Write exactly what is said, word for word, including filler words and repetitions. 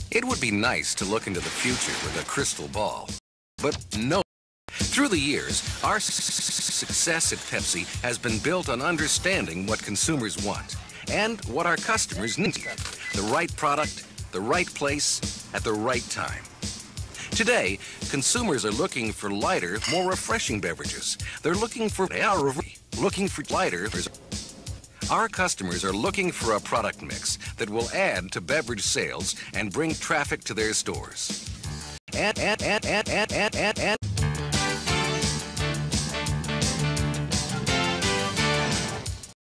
It would be nice to look into the future with a crystal ball, but no. Through the years, our success at Pepsi has been built on understanding what consumers want and what our customers need. The right product, the right place, at the right time. Today, consumers are looking for lighter, more refreshing beverages. They're looking for looking for lighter. Our customers are looking for a product mix that will add to beverage sales and bring traffic to their stores. And, and, and, and, and, and, and, and